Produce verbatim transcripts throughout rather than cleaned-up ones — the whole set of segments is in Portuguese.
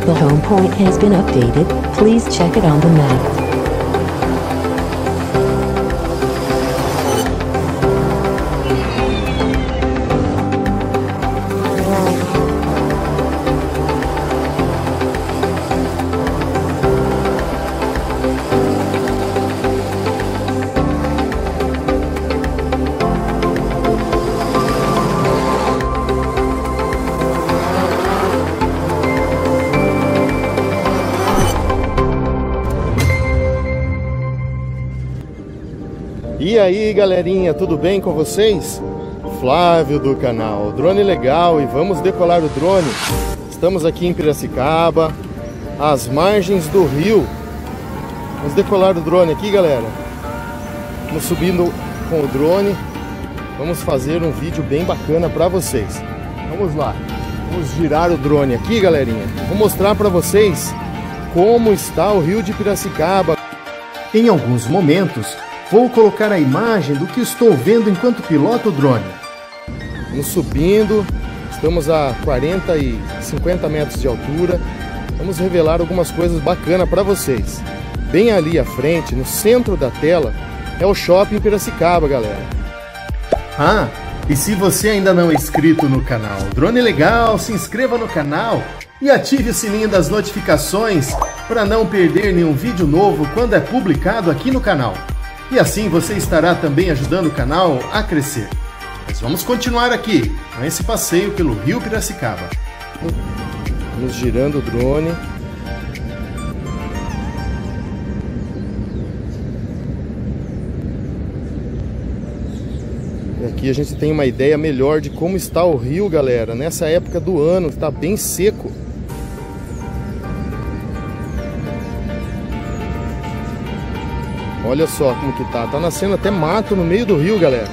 The home point has been updated. Please check it on the map. E aí galerinha, tudo bem com vocês? Flávio do canal Drone Legal, e vamos decolar o drone. Estamos aqui em Piracicaba, às margens do rio. Vamos decolar o drone aqui, galera. Estamos subindo com o drone. Vamos fazer um vídeo bem bacana para vocês. Vamos lá, vamos girar o drone aqui, galerinha. Vou mostrar para vocês como está o rio de Piracicaba. Em alguns momentos vou colocar a imagem do que estou vendo enquanto piloto o drone. Vamos subindo, estamos a quarenta e cinquenta metros de altura. Vamos revelar algumas coisas bacanas para vocês. Bem ali à frente, no centro da tela, é o Shopping Piracicaba, galera. Ah, e se você ainda não é inscrito no canal Drone Legal, se inscreva no canal e ative o sininho das notificações para não perder nenhum vídeo novo quando é publicado aqui no canal. E assim você estará também ajudando o canal a crescer. Mas vamos continuar aqui, com esse passeio pelo rio Piracicaba. Vamos girando o drone. E aqui a gente tem uma ideia melhor de como está o rio, galera. Nessa época do ano, está bem seco. Olha só como que tá, tá nascendo até mato no meio do rio, galera.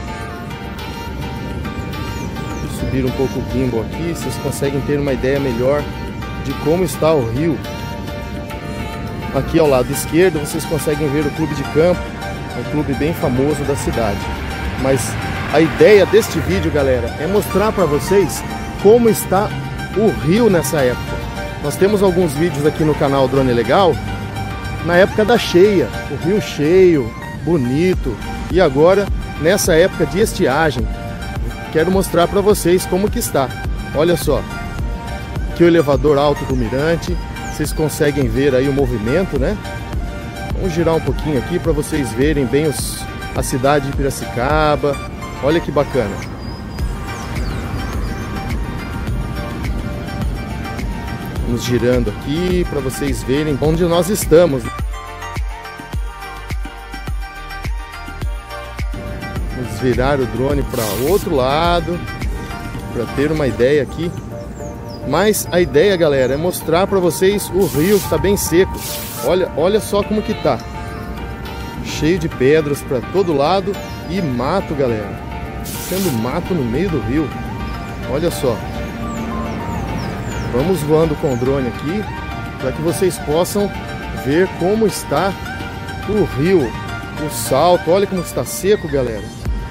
Vou subir um pouco o gimbal aqui, vocês conseguem ter uma ideia melhor de como está o rio. Aqui ao lado esquerdo vocês conseguem ver o clube de campo, um clube bem famoso da cidade. Mas a ideia deste vídeo, galera, é mostrar para vocês como está o rio nessa época. Nós temos alguns vídeos aqui no canal Drone Legal na época da cheia, o rio cheio, bonito. E agora, nessa época de estiagem, quero mostrar para vocês como que está. Olha só, aqui o elevador alto do mirante, vocês conseguem ver aí o movimento, né? Vamos girar um pouquinho aqui para vocês verem bem os, a cidade de Piracicaba. Olha que bacana. Vamos girando aqui para vocês verem onde nós estamos. Vamos virar o drone para o outro lado para ter uma ideia aqui. Mas a ideia, galera, é mostrar para vocês o rio que está bem seco. Olha, olha só como que tá. Cheio de pedras para todo lado e mato, galera. Sendo mato no meio do rio. Olha só. Vamos voando com o drone aqui para que vocês possam ver como está o rio, o salto. Olha como está seco, galera.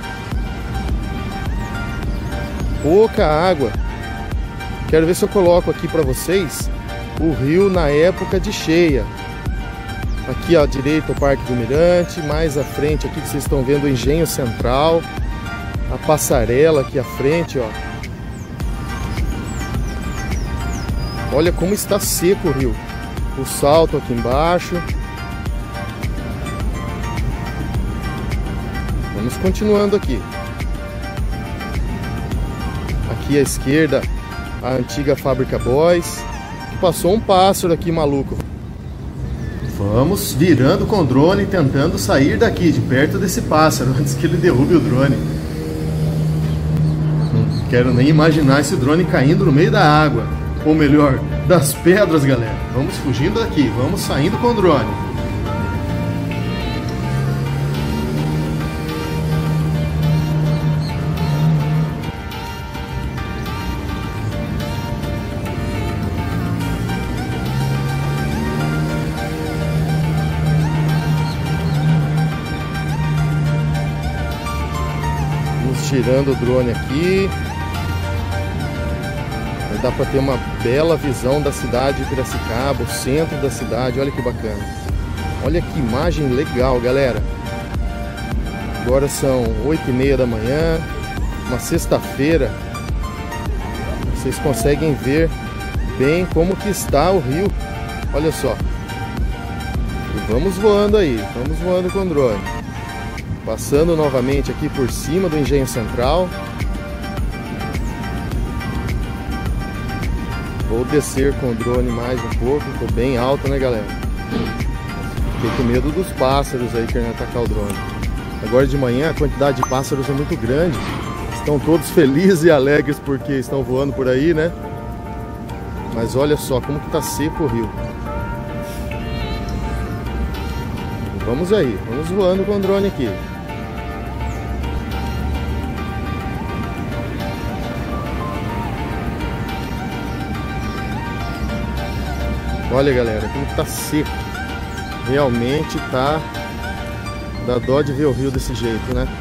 Pouca água. Quero ver se eu coloco aqui para vocês o rio na época de cheia. Aqui à direita o Parque do Mirante, mais à frente aqui que vocês estão vendo o Engenho Central, a passarela aqui à frente, ó. Olha como está seco o rio. O salto aqui embaixo. Vamos continuando aqui. Aqui à esquerda, a antiga fábrica Boys. Passou um pássaro aqui maluco. Vamos virando com o drone, tentando sair daqui, de perto desse pássaro, antes que ele derrube o drone. Não quero nem imaginar esse drone caindo no meio da água. Ou melhor, das pedras, galera. Vamos fugindo daqui, vamos saindo com o drone. Vamos girando o drone aqui. Aí dá para ter uma bela visão da cidade de Piracicaba, o centro da cidade. Olha que bacana. Olha que imagem legal, galera. Agora são oito e meia da manhã, uma sexta-feira. Vocês conseguem ver bem como que está o rio. Olha só. E vamos voando aí, vamos voando com o drone. Passando novamente aqui por cima do Engenho Central. Vou descer com o drone mais um pouco, estou bem alto, né, galera? Fiquei com medo dos pássaros aí querendo atacar o drone. Agora de manhã a quantidade de pássaros é muito grande. Estão todos felizes e alegres porque estão voando por aí, né? Mas olha só como que tá seco o rio. Vamos aí, vamos voando com o drone aqui. Olha, galera, como que tá seco. Realmente tá... dá dó de ver o rio desse jeito, né?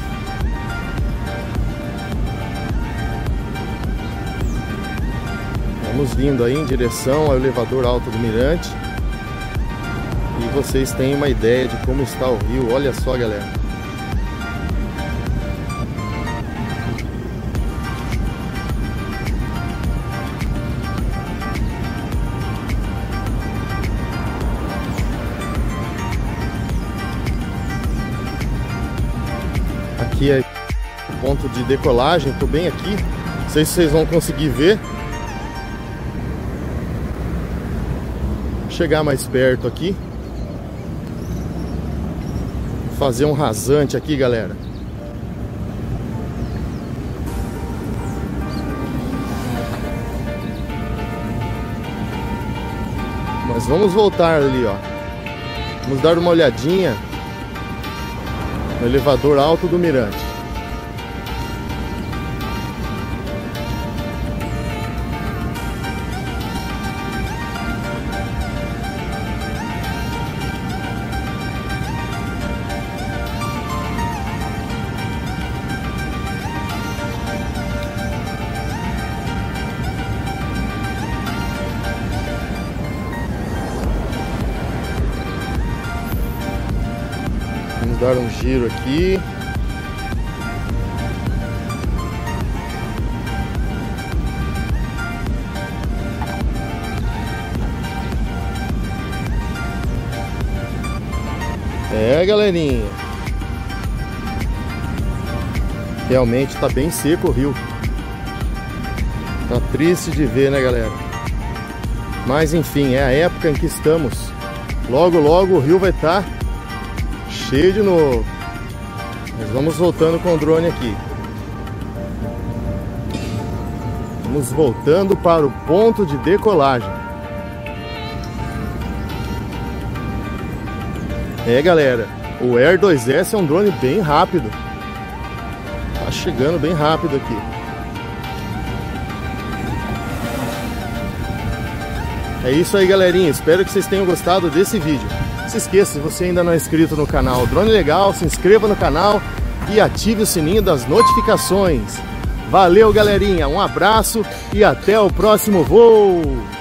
Vamos vindo aí em direção ao elevador alto do Mirante. E vocês têm uma ideia de como está o rio. Olha só, galera. Aqui é o ponto de decolagem, estou bem aqui. Não sei se vocês vão conseguir ver. Vou chegar mais perto aqui. Vou fazer um rasante aqui, galera. Mas vamos voltar ali, ó. Vamos dar uma olhadinha no elevador alto do Mirante. Vamos dar um giro aqui. É, galerinha. Realmente tá bem seco o rio. Tá triste de ver, né, galera? Mas enfim, é a época em que estamos. Logo, logo o rio vai estar cheio de novo. Mas vamos voltando com o drone aqui. Vamos voltando para o ponto de decolagem. É, galera, o Air dois S é um drone bem rápido. Tá chegando bem rápido aqui. É isso aí, galerinha. Espero que vocês tenham gostado desse vídeo. Não se esqueça, se você ainda não é inscrito no canal Drone Legal, se inscreva no canal e ative o sininho das notificações. Valeu, galerinha, um abraço e até o próximo voo!